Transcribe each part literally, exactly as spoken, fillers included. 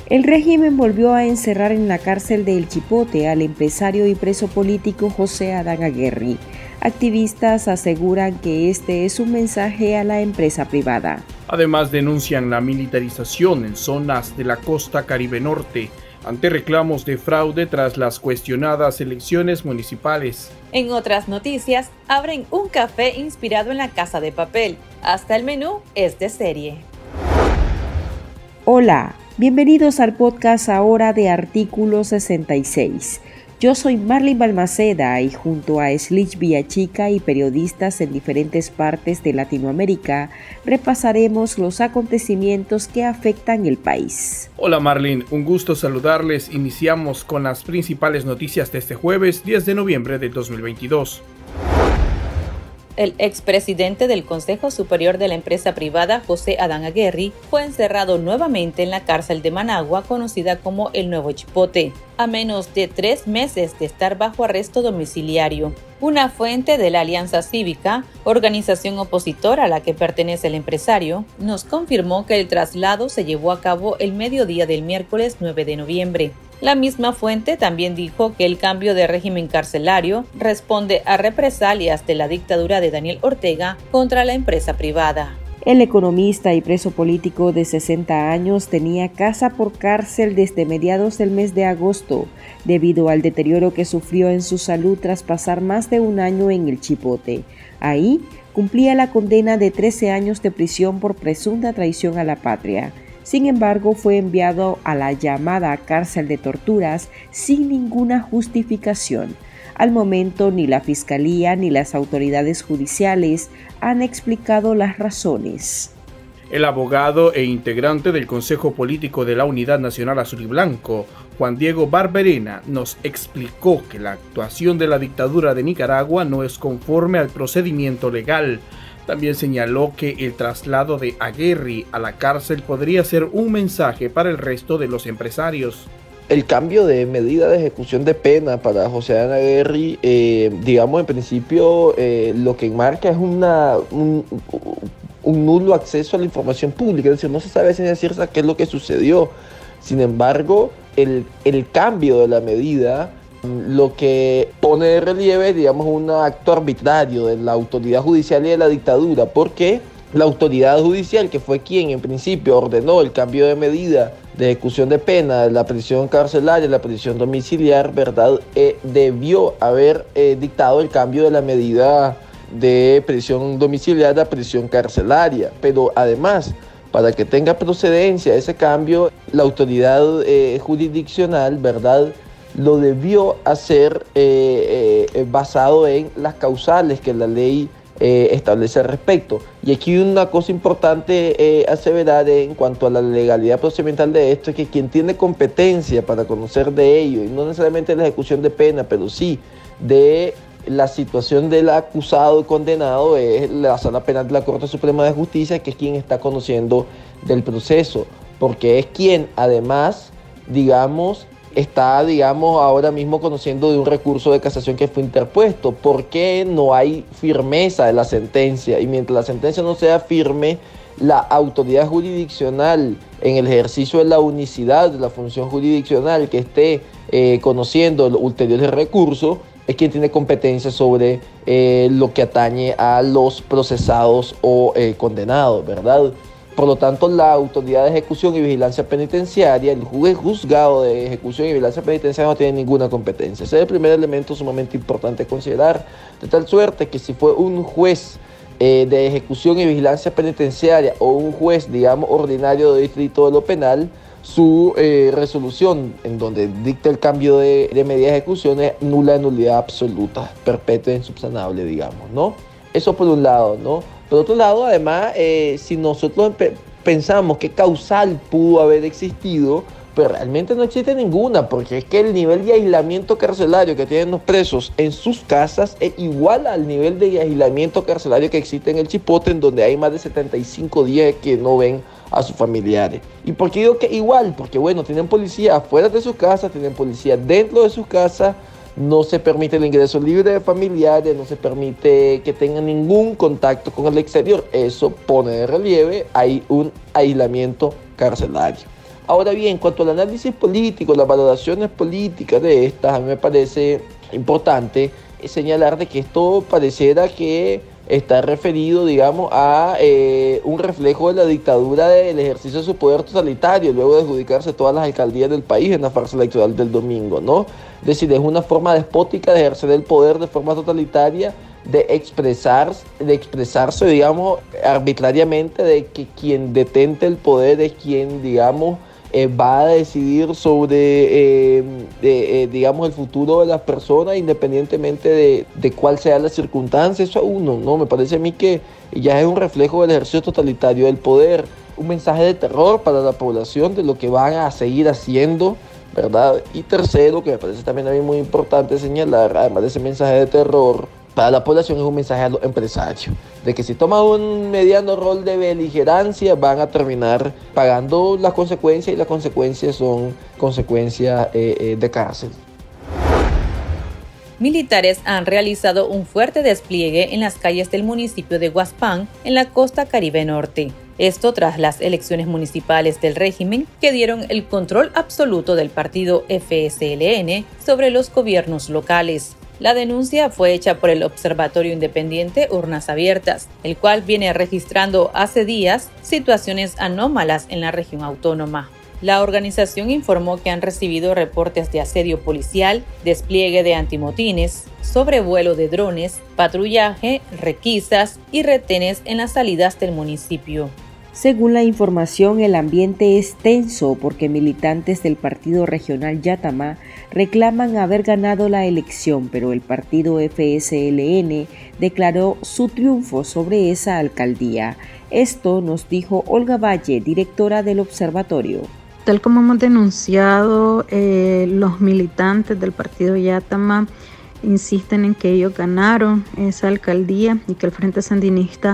El régimen volvió a encerrar en la cárcel de El Chipote al empresario y preso político José Adán Aguerri. Activistas aseguran que este es un mensaje a la empresa privada. Además, denuncian la militarización en zonas de la costa Caribe Norte ante reclamos de fraude tras las cuestionadas elecciones municipales. En otras noticias, abren un café inspirado en La Casa de Papel. Hasta el menú es de serie. Hola, bienvenidos al podcast ahora de Artículo sesenta y seis. Yo soy Marlene Balmaceda y junto a Slich Villachica y periodistas en diferentes partes de Latinoamérica repasaremos los acontecimientos que afectan el país. Hola Marlene, un gusto saludarles. Iniciamos con las principales noticias de este jueves diez de noviembre de dos mil veintidós. El expresidente del Consejo Superior de la empresa privada, José Adán Aguerri, fue encerrado nuevamente en la cárcel de Managua, conocida como el Nuevo Chipote, a menos de tres meses de estar bajo arresto domiciliario. Una fuente de la Alianza Cívica, organización opositora a la que pertenece el empresario, nos confirmó que el traslado se llevó a cabo el mediodía del miércoles nueve de noviembre. La misma fuente también dijo que el cambio de régimen carcelario responde a represalias de la dictadura de Daniel Ortega contra la empresa privada. El economista y preso político de sesenta años tenía casa por cárcel desde mediados del mes de agosto, debido al deterioro que sufrió en su salud tras pasar más de un año en el Chipote. Ahí cumplía la condena de trece años de prisión por presunta traición a la patria. Sin embargo, fue enviado a la llamada cárcel de torturas sin ninguna justificación. Al momento, ni la Fiscalía ni las autoridades judiciales han explicado las razones. El abogado e integrante del Consejo Político de la Unidad Nacional Azul y Blanco, Juan Diego Barberena, nos explicó que la actuación de la dictadura de Nicaragua no es conforme al procedimiento legal. También señaló que el traslado de Aguerri a la cárcel podría ser un mensaje para el resto de los empresarios. El cambio de medida de ejecución de pena para José Adán Aguerri, eh, digamos en principio, eh, lo que enmarca es una, un, un nulo acceso a la información pública, es decir, no se sabe si es cierta qué es lo que sucedió. Sin embargo, el, el cambio de la medida lo que pone de relieve, digamos, un acto arbitrario de la autoridad judicial y de la dictadura, porque la autoridad judicial, que fue quien en principio ordenó el cambio de medida de ejecución de pena, de la prisión carcelaria, la prisión domiciliar, ¿verdad? Eh, debió haber eh, dictado el cambio de la medida de prisión domiciliar a prisión carcelaria, pero además, para que tenga procedencia ese cambio, la autoridad eh, jurisdiccional, ¿verdad?, lo debió hacer eh, eh, basado en las causales que la ley eh, establece al respecto. Y aquí una cosa importante eh, aseverar en cuanto a la legalidad procedimental de esto es que quien tiene competencia para conocer de ello, y no necesariamente la ejecución de pena, pero sí de la situación del acusado y condenado, es la Sala Penal de la Corte Suprema de Justicia, que es quien está conociendo del proceso, porque es quien además, digamos, está, digamos, ahora mismo conociendo de un recurso de casación que fue interpuesto. ¿Por qué no hay firmeza de la sentencia? Y mientras la sentencia no sea firme, la autoridad jurisdiccional, en el ejercicio de la unicidad de la función jurisdiccional que esté eh, conociendo los ulteriores recursos, es quien tiene competencia sobre eh, lo que atañe a los procesados o eh, condenados, ¿verdad? Por lo tanto, la Autoridad de Ejecución y Vigilancia Penitenciaria, el juez juzgado de Ejecución y Vigilancia Penitenciaria, no tiene ninguna competencia. Ese es el primer elemento sumamente importante a considerar, de tal suerte que si fue un juez eh, de Ejecución y Vigilancia Penitenciaria o un juez, digamos, ordinario de distrito de lo penal, su eh, resolución en donde dicta el cambio de, de medida de ejecución es nula de nulidad absoluta, perpetua e insubsanable, digamos, ¿no? Eso por un lado, ¿no? Por otro lado, además, eh, si nosotros pensamos qué causal pudo haber existido, pues realmente no existe ninguna, porque es que el nivel de aislamiento carcelario que tienen los presos en sus casas es igual al nivel de aislamiento carcelario que existe en el Chipote, en donde hay más de setenta y cinco días que no ven a sus familiares. ¿Y por qué digo que igual? Porque bueno, tienen policía afuera de sus casas, tienen policía dentro de sus casas, no se permite el ingreso libre de familiares, no se permite que tengan ningún contacto con el exterior. Eso pone de relieve, hay un aislamiento carcelario. Ahora bien, en cuanto al análisis político, las valoraciones políticas de estas, a mí me parece importante señalar de que esto pareciera que está referido, digamos, a eh, un reflejo de la dictadura del ejercicio de su poder totalitario, luego de adjudicarse todas las alcaldías del país en la farsa electoral del domingo, ¿no? Es decir, es una forma despótica de ejercer el poder de forma totalitaria, de expresar, de expresarse, digamos, arbitrariamente, de que quien detente el poder es quien, digamos, Eh, va a decidir sobre, eh, de, eh, digamos, el futuro de las personas, independientemente de, de cuál sea la circunstancia. Eso a uno, ¿no? Me parece a mí que ya es un reflejo del ejercicio totalitario del poder, un mensaje de terror para la población de lo que van a seguir haciendo, ¿verdad? Y tercero, que me parece también a mí muy importante señalar, además de ese mensaje de terror para la población, es un mensaje a los empresarios, de que si toman un mediano rol de beligerancia van a terminar pagando las consecuencias, y las consecuencias son consecuencias eh, eh, de cárcel. Militares han realizado un fuerte despliegue en las calles del municipio de Huaspán, en la costa Caribe Norte. Esto tras las elecciones municipales del régimen que dieron el control absoluto del partido F S L N sobre los gobiernos locales. La denuncia fue hecha por el Observatorio Independiente Urnas Abiertas, el cual viene registrando hace días situaciones anómalas en la región autónoma. La organización informó que han recibido reportes de asedio policial, despliegue de antimotines, sobrevuelo de drones, patrullaje, requisas y retenes en las salidas del municipio. Según la información, el ambiente es tenso porque militantes del partido regional Yatamá reclaman haber ganado la elección, pero el partido F S L N declaró su triunfo sobre esa alcaldía. Esto nos dijo Olga Valle, directora del observatorio. Tal como hemos denunciado, eh, los militantes del partido Yatamá insisten en que ellos ganaron esa alcaldía y que el Frente Sandinista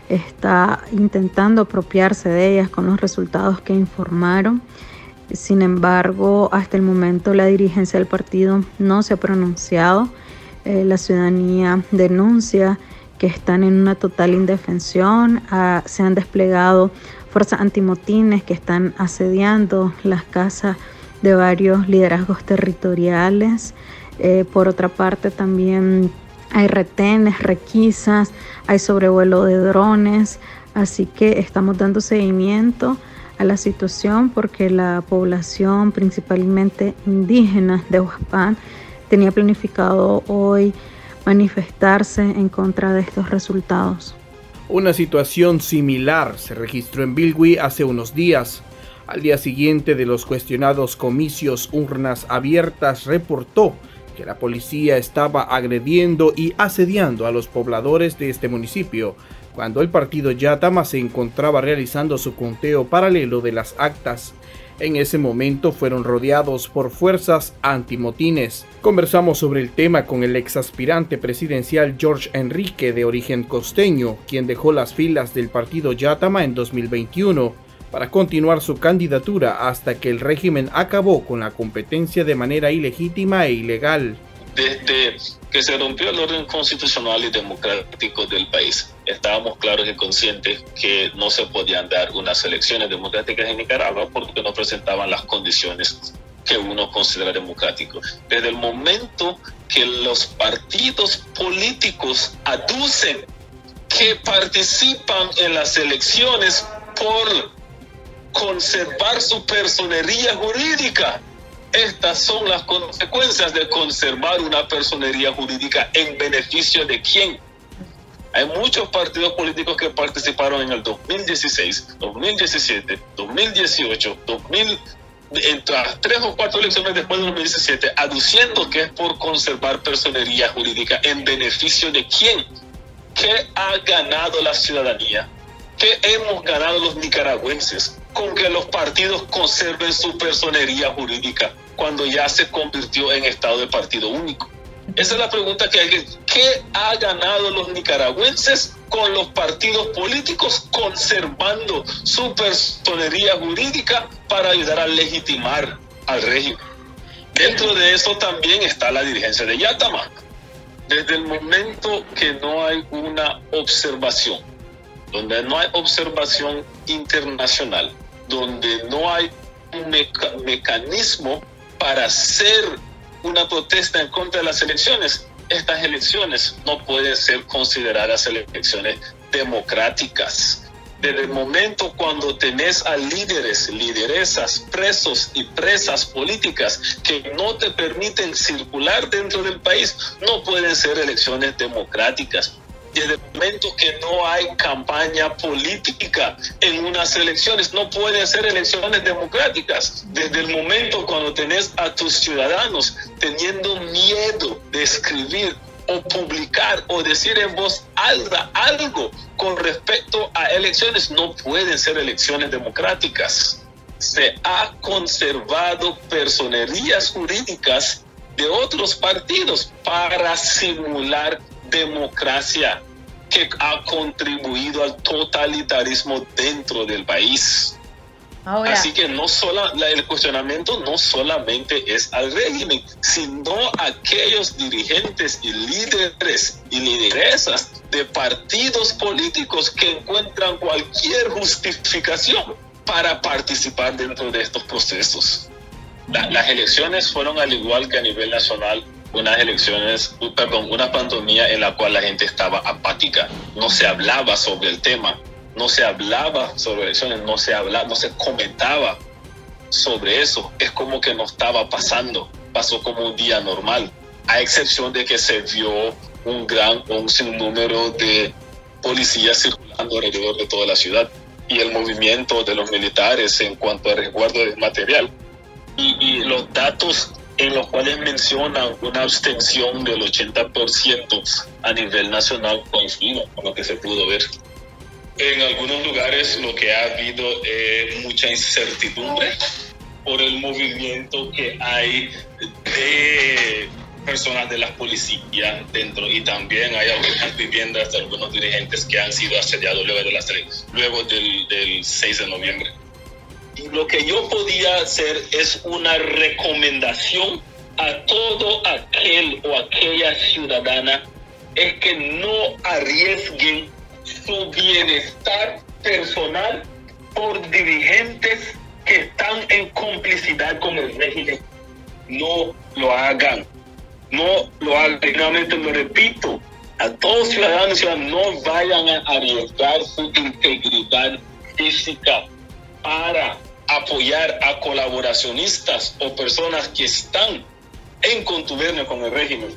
está intentando apropiarse de ellas con los resultados que informaron. Sin embargo, hasta el momento la dirigencia del partido no se ha pronunciado. Eh, la ciudadanía denuncia que están en una total indefensión. Ah, se han desplegado fuerzas antimotines que están asediando las casas de varios liderazgos territoriales. Eh, por otra parte, también hay retenes, requisas, hay sobrevuelo de drones, así que estamos dando seguimiento a la situación porque la población, principalmente indígena de Huaspán, tenía planificado hoy manifestarse en contra de estos resultados. Una situación similar se registró en Bilwi hace unos días. Al día siguiente de los cuestionados comicios, Urnas Abiertas reportó que la policía estaba agrediendo y asediando a los pobladores de este municipio, cuando el partido Yatamá se encontraba realizando su conteo paralelo de las actas. En ese momento fueron rodeados por fuerzas antimotines. Conversamos sobre el tema con el exaspirante presidencial George Enrique, de origen costeño, quien dejó las filas del partido Yatamá en dos mil veintiuno para continuar su candidatura hasta que el régimen acabó con la competencia de manera ilegítima e ilegal. Desde que se rompió el orden constitucional y democrático del país, estábamos claros y conscientes que no se podían dar unas elecciones democráticas en Nicaragua porque no presentaban las condiciones que uno considera democrático. Desde el momento que los partidos políticos aducen que participan en las elecciones por conservar su personería jurídica, estas son las consecuencias de conservar una personería jurídica. ¿En beneficio de quién? Hay muchos partidos políticos que participaron en el dos mil dieciséis, dos mil diecisiete, dos mil dieciocho, dos mil, entre las tres o cuatro elecciones después de dos mil diecisiete, aduciendo que es por conservar personería jurídica. ¿En beneficio de quién? ¿Qué ha ganado la ciudadanía? ¿Qué hemos ganado los nicaragüenses con que los partidos conserven su personería jurídica cuando ya se convirtió en estado de partido único? Esa es la pregunta que hay que... ¿Qué ha ganado los nicaragüenses con los partidos políticos conservando su personería jurídica para ayudar a legitimar al régimen? Dentro de eso también está la dirigencia de Yatamá. Desde el momento que no hay una observación, donde no hay observación internacional, donde no hay un meca mecanismo para hacer una protesta en contra de las elecciones. Estas elecciones no pueden ser consideradas elecciones democráticas. Desde el momento cuando tenés a líderes, lideresas, presos y presas políticas que no te permiten circular dentro del país, no pueden ser elecciones democráticas. Desde el momento que no hay campaña política en unas elecciones, no pueden ser elecciones democráticas. Desde el momento cuando tenés a tus ciudadanos teniendo miedo de escribir o publicar o decir en voz alta algo con respecto a elecciones, no pueden ser elecciones democráticas. Se ha conservado personerías jurídicas de otros partidos para simular democracia, que ha contribuido al totalitarismo dentro del país. Ahora, así que no solo, la, el cuestionamiento no solamente es al régimen, sino a aquellos dirigentes y líderes y lideresas de partidos políticos que encuentran cualquier justificación para participar dentro de estos procesos. La, las elecciones fueron, al igual que a nivel nacional, unas elecciones, perdón, una pandemia en la cual la gente estaba apática, no se hablaba sobre el tema. No se hablaba sobre elecciones, no se hablaba, no se comentaba sobre eso. Es como que no estaba pasando, pasó como un día normal, a excepción de que se vio un gran, un sinnúmero de policías circulando alrededor de toda la ciudad y el movimiento de los militares en cuanto al resguardo del material. Y, y los datos en los cuales mencionan una abstención del ochenta por ciento a nivel nacional coinciden con lo que se pudo ver. En algunos lugares lo que ha habido es mucha incertidumbre por el movimiento que hay de personas de las policías dentro, y también hay algunas viviendas de algunos dirigentes que han sido asediados luego, de las, luego del, del seis de noviembre. Y lo que yo podía hacer es una recomendación a todo aquel o aquella ciudadana, es que no arriesguen su bienestar personal por dirigentes que están en complicidad con el régimen. No lo hagan, no lo hagan. Realmente lo repito, a todos ciudadanos y ciudadanas, no vayan a arriesgar su integridad física para apoyar a colaboracionistas o personas que están en contubernio con el régimen.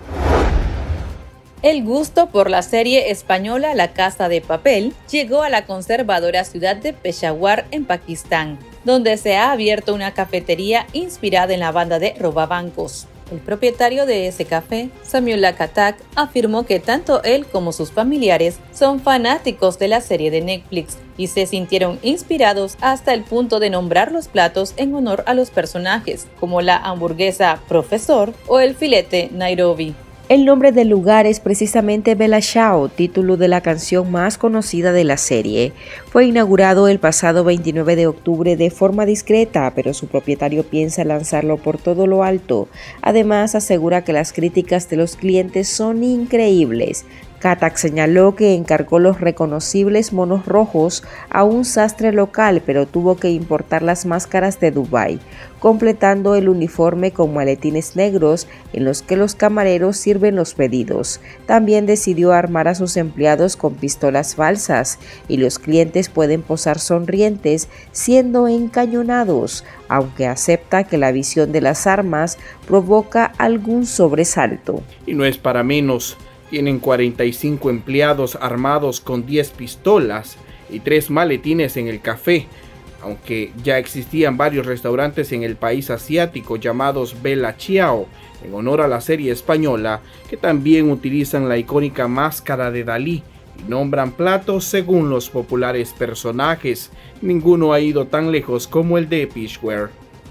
El gusto por la serie española La Casa de Papel llegó a la conservadora ciudad de Peshawar, en Pakistán, donde se ha abierto una cafetería inspirada en la banda de robabancos. El propietario de ese café, Samiullah Khattak, afirmó que tanto él como sus familiares son fanáticos de la serie de Netflix y se sintieron inspirados hasta el punto de nombrar los platos en honor a los personajes, como la hamburguesa Profesor o el filete Nairobi. El nombre del lugar es precisamente Bella Ciao, título de la canción más conocida de la serie. Fue inaugurado el pasado veintinueve de octubre de forma discreta, pero su propietario piensa lanzarlo por todo lo alto. Además, asegura que las críticas de los clientes son increíbles. Khattak señaló que encargó los reconocibles monos rojos a un sastre local, pero tuvo que importar las máscaras de Dubái, completando el uniforme con maletines negros en los que los camareros sirven los pedidos. También decidió armar a sus empleados con pistolas falsas y los clientes pueden posar sonrientes siendo encañonados, aunque acepta que la visión de las armas provoca algún sobresalto. Y no es para menos. Tienen cuarenta y cinco empleados armados con diez pistolas y tres maletines en el café, aunque ya existían varios restaurantes en el país asiático llamados Bella Ciao, en honor a la serie española, que también utilizan la icónica máscara de Dalí y nombran platos según los populares personajes. Ninguno ha ido tan lejos como el de Peshawar.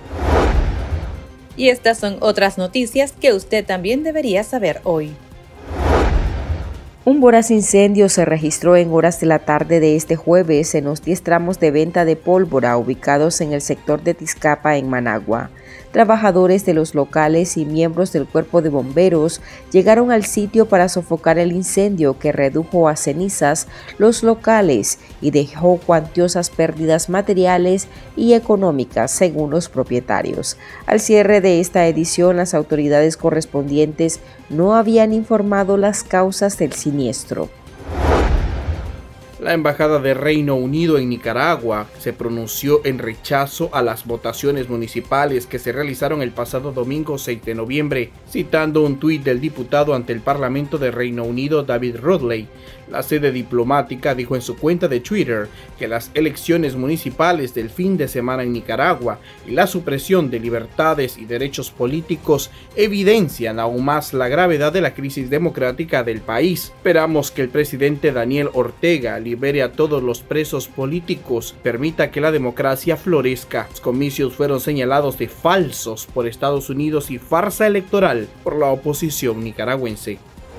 Y estas son otras noticias que usted también debería saber hoy. Un voraz incendio se registró en horas de la tarde de este jueves en los diez tramos de venta de pólvora ubicados en el sector de Tizcapa, en Managua. Trabajadores de los locales y miembros del cuerpo de bomberos llegaron al sitio para sofocar el incendio que redujo a cenizas los locales y dejó cuantiosas pérdidas materiales y económicas, según los propietarios. Al cierre de esta edición, las autoridades correspondientes no habían informado las causas del siniestro. La Embajada de Reino Unido en Nicaragua se pronunció en rechazo a las votaciones municipales que se realizaron el pasado domingo seis de noviembre, citando un tuit del diputado ante el Parlamento de Reino Unido David Rodley. La sede diplomática dijo en su cuenta de Twitter que las elecciones municipales del fin de semana en Nicaragua y la supresión de libertades y derechos políticos evidencian aún más la gravedad de la crisis democrática del país. Esperamos que el presidente Daniel Ortega libere a todos los presos políticos, permita que la democracia florezca. Los comicios fueron señalados de falsos por Estados Unidos y farsa electoral por la oposición nicaragüense.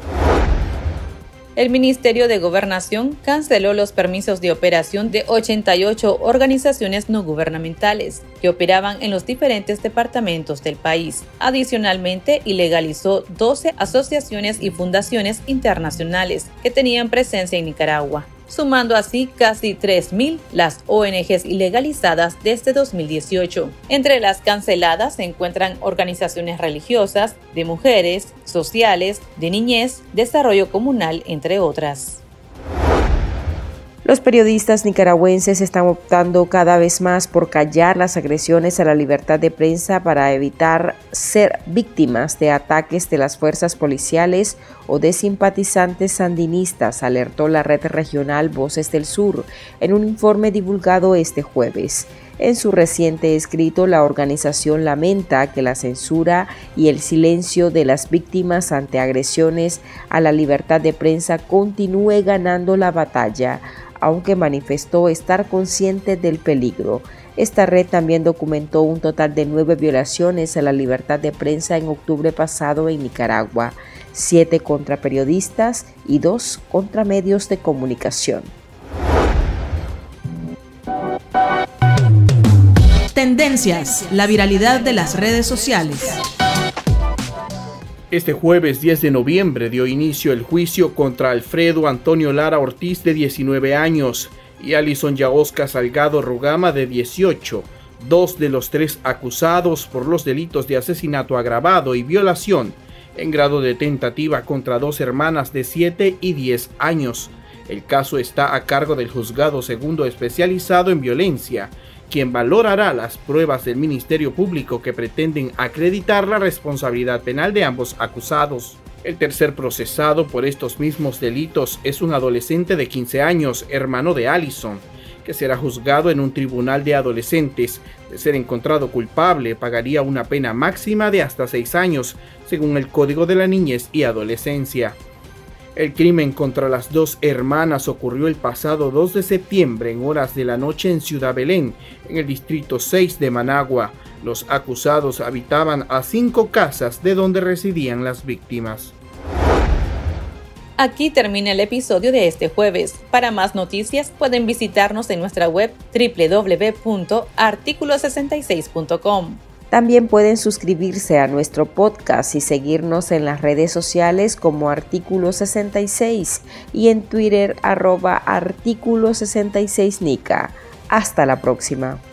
El Ministerio de Gobernación canceló los permisos de operación de ochenta y ocho organizaciones no gubernamentales que operaban en los diferentes departamentos del país. Adicionalmente, ilegalizó doce asociaciones y fundaciones internacionales que tenían presencia en Nicaragua, sumando así casi tres mil las O N Ges ilegalizadas desde dos mil dieciocho. Entre las canceladas se encuentran organizaciones religiosas, de mujeres, sociales, de niñez, desarrollo comunal, entre otras. Los periodistas nicaragüenses están optando cada vez más por callar las agresiones a la libertad de prensa para evitar ser víctimas de ataques de las fuerzas policiales o de simpatizantes sandinistas, alertó la red regional Voces del Sur en un informe divulgado este jueves. En su reciente escrito, la organización lamenta que la censura y el silencio de las víctimas ante agresiones a la libertad de prensa continúe ganando la batalla, aunque manifestó estar consciente del peligro. Esta red también documentó un total de nueve violaciones a la libertad de prensa en octubre pasado en Nicaragua, siete contra periodistas y dos contra medios de comunicación. Tendencias, la viralidad de las redes sociales. Este jueves diez de noviembre dio inicio el juicio contra Alfredo Antonio Lara Ortiz, de diecinueve años, y Alison Yaosca Salgado Rugama, de dieciocho, dos de los tres acusados por los delitos de asesinato agravado y violación en grado de tentativa contra dos hermanas de siete y diez años. El caso está a cargo del Juzgado Segundo Especializado en Violencia, quien valorará las pruebas del Ministerio Público que pretenden acreditar la responsabilidad penal de ambos acusados. El tercer procesado por estos mismos delitos es un adolescente de quince años, hermano de Alison, que será juzgado en un tribunal de adolescentes. De ser encontrado culpable, pagaría una pena máxima de hasta seis años, según el Código de la Niñez y Adolescencia. El crimen contra las dos hermanas ocurrió el pasado dos de septiembre en horas de la noche en Ciudad Belén, en el distrito seis de Managua. Los acusados habitaban a cinco casas de donde residían las víctimas. Aquí termina el episodio de este jueves. Para más noticias pueden visitarnos en nuestra web doble u doble u doble u punto artículo sesenta y seis punto com. También pueden suscribirse a nuestro podcast y seguirnos en las redes sociales como Artículo sesenta y seis y en Twitter arroba Artículo sesenta y seis Nica. Hasta la próxima.